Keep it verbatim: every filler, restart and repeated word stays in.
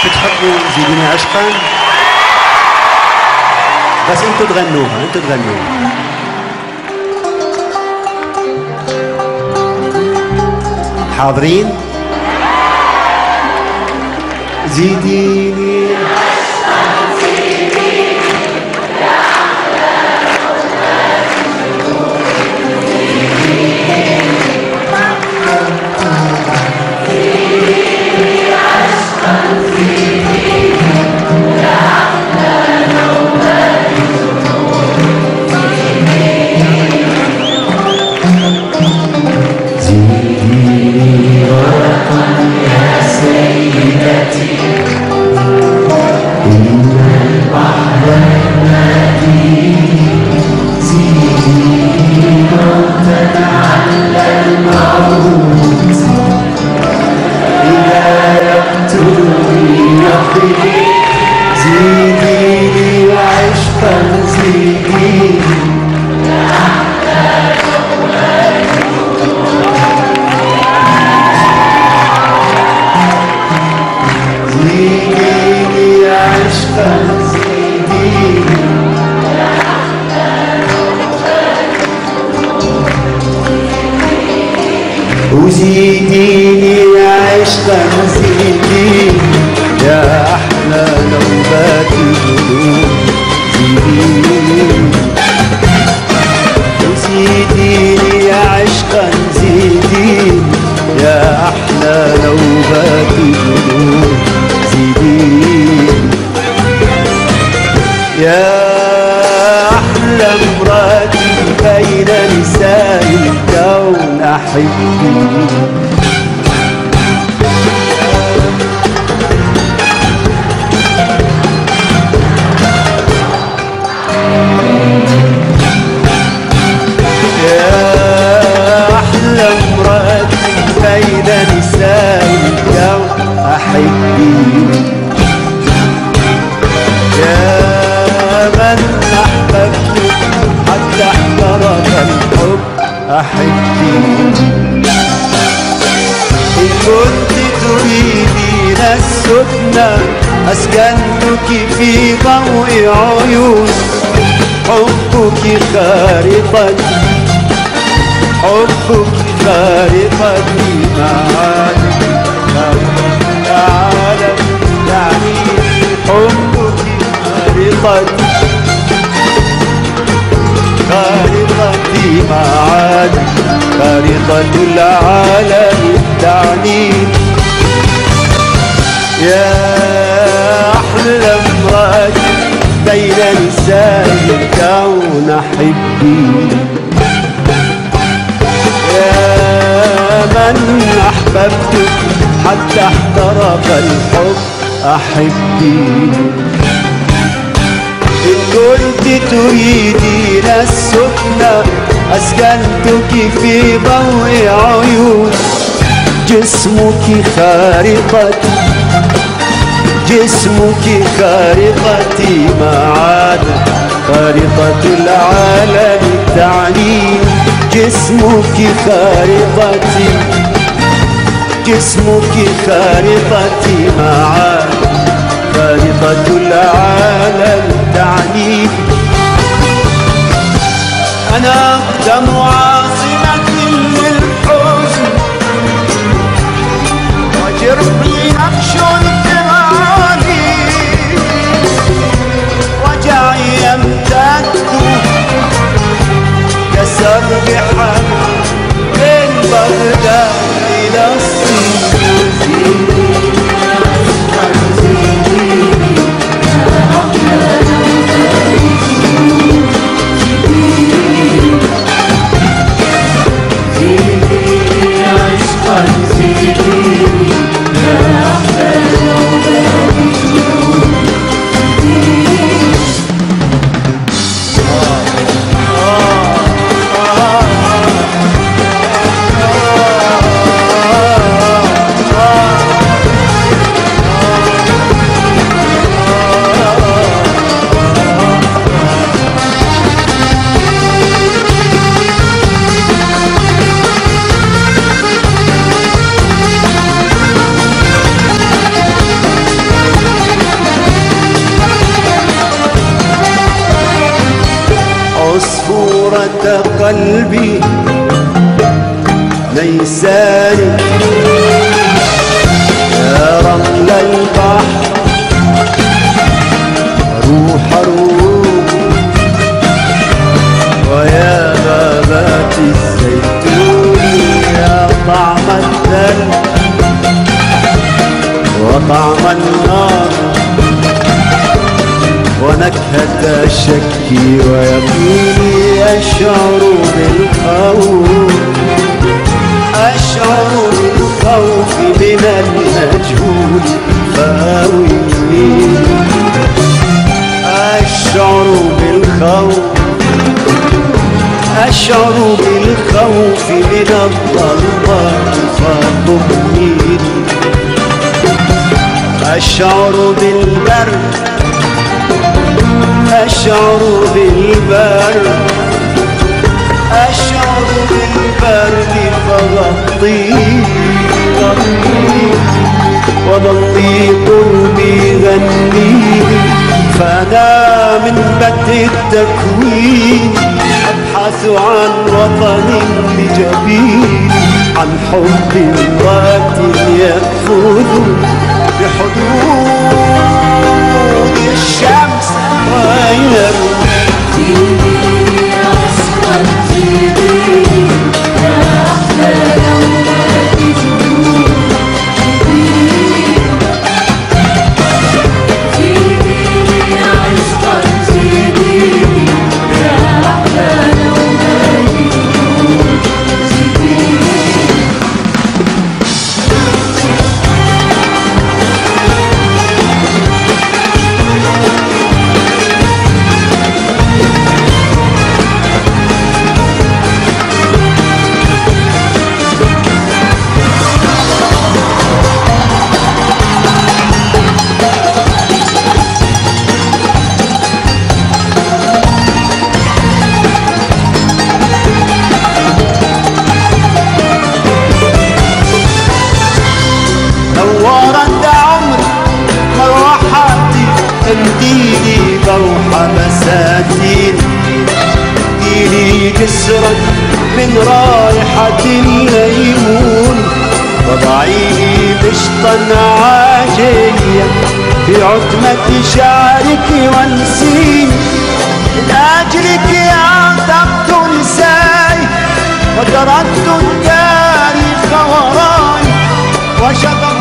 تحبوا زيدوني عشقا؟ بس انتوا تغنوها، انتوا تغنوها. حاضرين؟ زيديني زيديني عشقا زيديني زيديني عشقا زيديني وزيديني عشقا زيديني يا أحلى نوبات القلوب زيديني وزيديني عشقا زيديني يا أحلى نوبات القلوب زيديني يا أحلى امرأة بين نساء الكون أحبي بين نساء الكون أحبي يا من أحببت حتى احترق الحب أحبي إن كنت تريدين السكنى أسكنتك في ضوء عيون حبك خارقتي حبك خارقتي معاني العالم يعني حبك خارقتي خارقتي معاني خارقة العالم تعني يا أحلى امرأة بين نساء الكون أحبي يا من أحببتك حتى احترق الحب أحبي إن كنت تريدين السكنى أسكنتك في ضوء عيون جسمك خارقتي جسمك خارقتي معانا خارقة العالم تعني جسمك خارقتي جسمك خارقتي معانا خارقة العالم تعني أنا أقدم عاصمة للحزن وجرحي نقش الثماني وجعي يمتد كسرب حمل من بغداد إلى الصين زيديني عشقا زيديني يا أحلى قلبي ليساني يا رمل البحر روح أروح ويا غابات الزيتون يا طعم الثلج وطعم النار ونكهة شكي ويقيني أشعر بالخوف أشعر بالخوف من المجهول فاويني أشعر بالخوف أشعر بالخوف من الظلمات فاطمني أشعر بالبرد أشعر بالبرد أشعر بالبرد فغطيني غطيني وضلي قلبي غنيني فأنا من بدء التكوين أبحث عن وطن بجبين عن حب وقت يأخذ بحدود الشمس ويرمي جيبيني يا أسود جيبيني يا أحلى لونات جنون جيبيني جيبيني يا أسود جيبيني يا أحلى لونات جنون جيبيني نورت عمري مروحاتي تمديني بروحة بساتين اديني جسرا من رائحة الليمون وضعيني بشطا عاجية في عتمة شعرك وانسيني من أجلك يا ضبط نساي وجردت التاريخ وراي وشطر